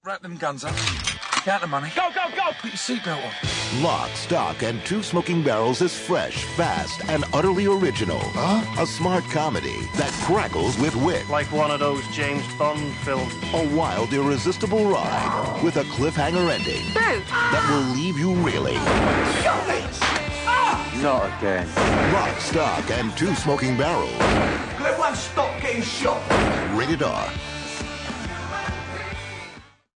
Wrap them guns up. Count the money. Go, go, go! Put your seatbelt on. Lock, Stock, and Two Smoking Barrels is fresh, fast, and utterly original. Huh? A smart comedy that crackles with wit. Like one of those James Bond films. A wild, irresistible ride with a cliffhanger ending that will leave you reeling. Shut me! Not again. Lock, Stock, and Two Smoking Barrels. Everyone stop getting shot. Rated R.